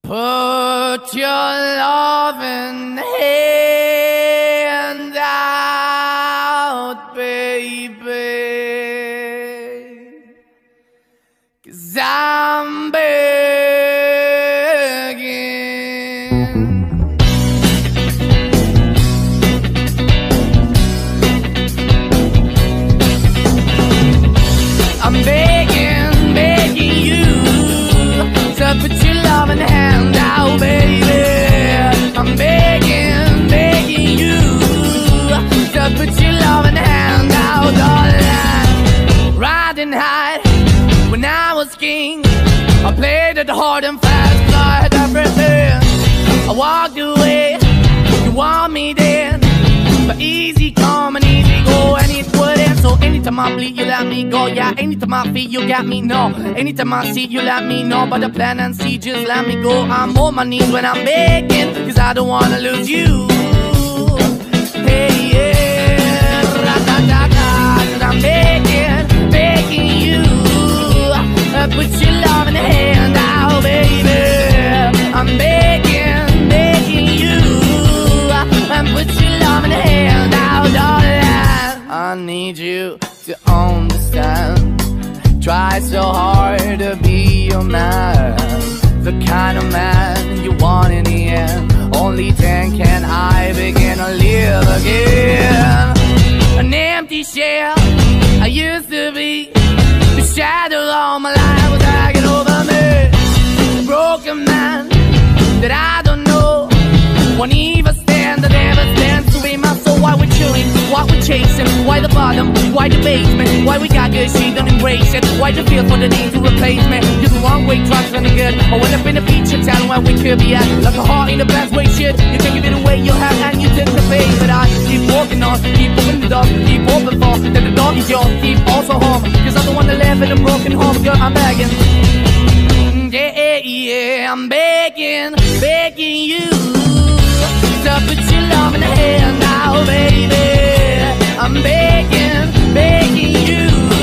Put your loving hand out, baby, 'cause I'm begging. I'm begging, begging you to put your loving hand out, baby. I'm begging, begging you to put your loving hand out, darling. Riding high when I was king, I played it hard and fast, I had everything. I walked away, you want me then, but easy come and easy go, and it wouldn't. So anytime I bleed, you let me go. Yeah, anytime I feel, you got me, no. Anytime I see, you let me know. But the plan and see, just let me go. I'm on my knees when I'm begging, 'cause I don't wanna lose you. Hey, yeah, ra-da-da-da. 'Cause I'm begging, begging you, put your love in the hand out, baby. I'm begging, begging you, put your love in the hand out, darling. I need you to understand. Try so hard to be your man, the kind of man you want in the end. Only then can I begin to live again. An empty shell I used to be, the shadow all my life was hanging over me. A broken man that I don't know, won't even stand, that never stands to be my soul. Why we're chilling, why we're chasing, why the bottom, why the basement, why we got good, she don't embrace it. Why the feel for the need to replace me? You're the wrong way, drugs running good. I went up in a feature town where we could be at, like a heart in the best way, shit. You can give it away, you have, and you tend to pay. But I keep walking on, keep moving the dog, keep open for that the dog is yours, keep also home, 'cause I'm the one that live in a broken home. Girl, I'm begging, yeah, yeah, I'm begging, begging you to put your love in the hand now, baby. I'm begging, begging you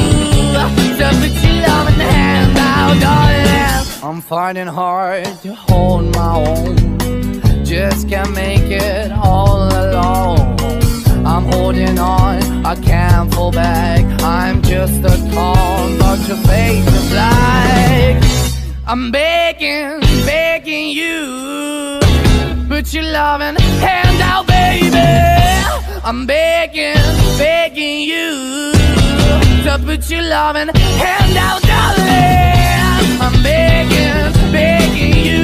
to put your love in the hand now, darling. I'm finding hard to hold my own, just can't make it all alone. I'm holding on, I can't fall back. I'm just a call, but your face is black. I'm begging, begging you, put your loving hand out, baby. I'm begging, begging you to put your loving hand out, darling. I'm begging, begging you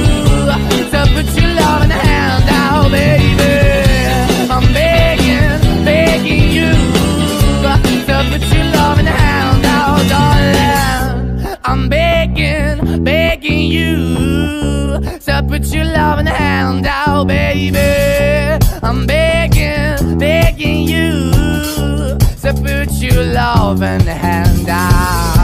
to put your loving hand out, baby. I'm begging, begging you to put your loving hand out, darling. I'm begging, begging you to put your loving hand out, baby. I'm begging, begging you to put your loving hand out.